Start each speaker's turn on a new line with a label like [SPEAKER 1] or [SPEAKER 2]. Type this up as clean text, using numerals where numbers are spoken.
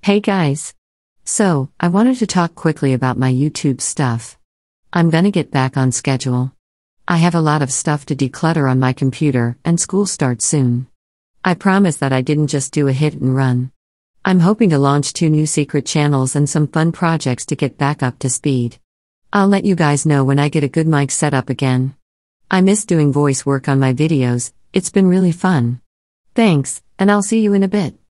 [SPEAKER 1] Hey guys! So, I wanted to talk quickly about my YouTube stuff. I'm gonna get back on schedule. I have a lot of stuff to declutter on my computer, and school starts soon. I promise that I didn't just do a hit and run. I'm hoping to launch 2 new secret channels and some fun projects to get back up to speed. I'll let you guys know when I get a good mic set up again. I miss doing voice work on my videos, it's been really fun. Thanks, and I'll see you in a bit.